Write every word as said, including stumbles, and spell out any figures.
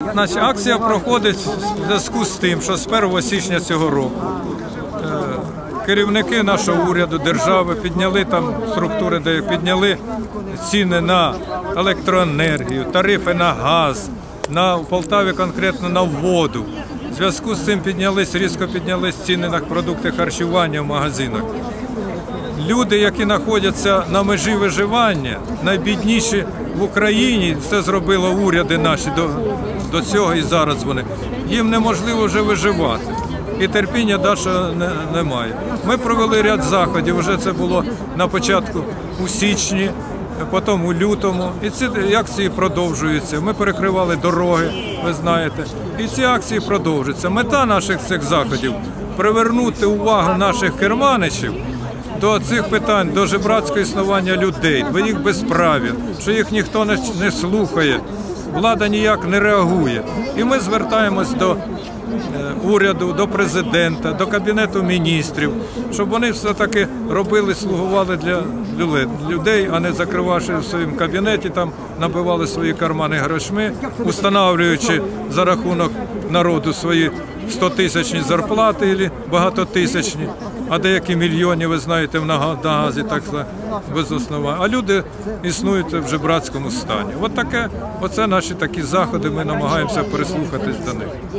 Значить, акція проходить в зв'язку з тим, що з першого січня цього року керівники нашого уряду, держави підняли там структури, де підняли ціни на електроенергію, тарифи на газ, на в Полтаві конкретно на воду. В зв'язку з цим піднялись, різко піднялись ціни на продукти харчування в магазинах. Люди, які знаходяться на межі виживання, найбідніші в Україні, це зробили уряди наші до, до цього і зараз вони, їм неможливо вже виживати. І терпіння далі не, немає. Ми провели ряд заходів, вже це було на початку у січні, потім у лютому. І ці акції продовжуються. Ми перекривали дороги, ви знаєте. І ці акції продовжуються. Мета наших цих заходів – привернути увагу наших керманичів до цих питань, до жебрацького існування людей, до їх безправ'я, що їх ніхто не, не слухає, влада ніяк не реагує. І ми звертаємось до уряду, до президента, до Кабінету міністрів, щоб вони все-таки робили, слугували для людей, а не закривавши в своєму кабінеті, там набивали свої кармани грошми, установлюючи за рахунок народу свої стотисячні зарплати або багатотисячні, а деякі мільйони, ви знаєте, на газі, так без основання. А люди існують в жебрацькому стані. От таке, оце наші такі заходи, ми намагаємося прислухатись до них.